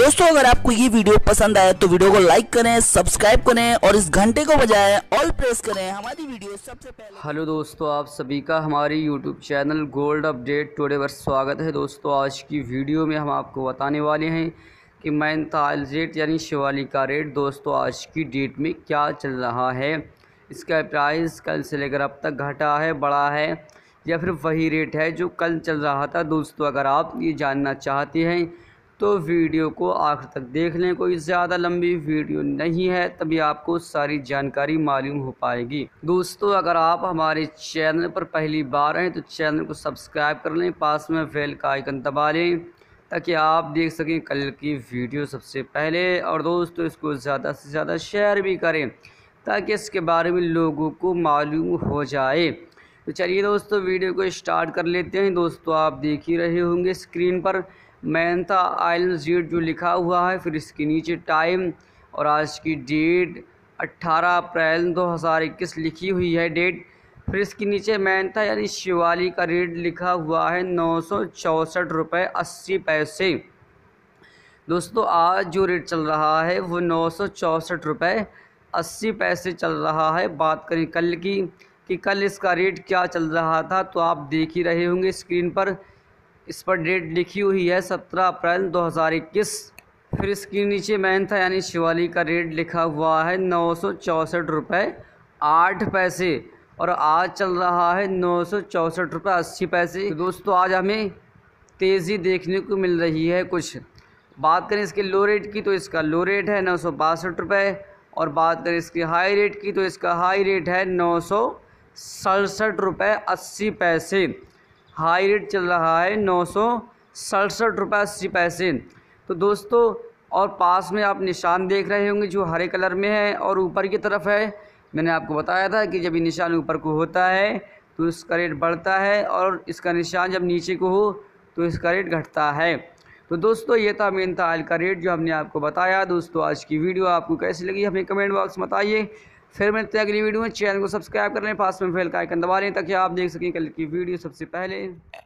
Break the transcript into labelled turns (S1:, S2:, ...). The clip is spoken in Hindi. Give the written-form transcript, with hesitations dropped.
S1: दोस्तों अगर आपको ये वीडियो पसंद आए तो वीडियो को लाइक करें, सब्सक्राइब करें और इस घंटे को बजाएं, ऑल प्रेस करें हमारी वीडियो सबसे पहले।
S2: हेलो दोस्तों, आप सभी का हमारी YouTube channel Gold Update Today पर स्वागत है। दोस्तों आज की वीडियो में हम आपको बताने वाले हैं कि मेहनता ऑयल रेट यानी शिवालिक का रेट दोस्तों आज की डेट में क्या चल रहा है। इसका प्राइस कल से लेकर अब तक घटा है, बढ़ा है या फिर वही रेट है जो कल चल रहा था। दोस्तों अगर आप ये जानना चाहते हैं तो वीडियो को आखिर तक देख लें। कोई ज़्यादा लंबी वीडियो नहीं है, तभी आपको सारी जानकारी मालूम हो पाएगी। दोस्तों अगर आप हमारे चैनल पर पहली बार हैं तो चैनल को सब्सक्राइब कर लें, पास में बेल का आइकन दबा लें ताकि आप देख सकें कल की वीडियो सबसे पहले। और दोस्तों इसको ज़्यादा से ज़्यादा शेयर भी करें ताकि इसके बारे में लोगों को मालूम हो जाए। तो चलिए दोस्तों वीडियो को स्टार्ट कर लेते हैं। दोस्तों आप देख ही रहे होंगे स्क्रीन पर मेहनता ऑयल रेट जो लिखा हुआ है, फिर इसके नीचे टाइम और आज की डेट 18 अप्रैल 2021 लिखी हुई है डेट। फिर इसके नीचे मेहनता यानी शिवालिक का रेट लिखा हुआ है 964 रुपये 80 पैसे। दोस्तों आज जो रेट चल रहा है वो 964 रुपये 80 पैसे चल रहा है। बात करें कल की कि कल इसका रेट क्या चल रहा था, तो आप देख ही रहे होंगे स्क्रीन पर, इस पर डेट लिखी हुई है 17 अप्रैल 2021। फिर इसके नीचे मेहनता यानी शिवालिक का रेट लिखा हुआ है 964 रुपये 8 पैसे और आज चल रहा है 964 रुपये 80 पैसे। तो दोस्तों आज हमें तेज़ी देखने को मिल रही है कुछ। बात करें इसके लो रेट की तो इसका लो रेट है 962 रुपये और बात करें इसके हाई रेट की तो इसका हाई रेट है 967 रुपये 80 पैसे। हाई रेट चल रहा है 967 रुपये 80 पैसे। तो दोस्तों और पास में आप निशान देख रहे होंगे जो हरे कलर में है और ऊपर की तरफ है। मैंने आपको बताया था कि जब ये निशान ऊपर को होता है तो इसका रेट बढ़ता है और इसका निशान जब नीचे को हो तो इसका रेट घटता है। तो दोस्तों ये था मेहनता ऑयल का रेट जो हमने आपको बताया। दोस्तों आज की वीडियो आपको कैसी लगी हमें कमेंट बॉक्स में बताइए। फिर मिलते हैं अगली वीडियो में। चैनल को सब्सक्राइब कर लें, पास में बेल का आइकन दबा लें ताकि आप देख सकें कल की वीडियो सबसे पहले।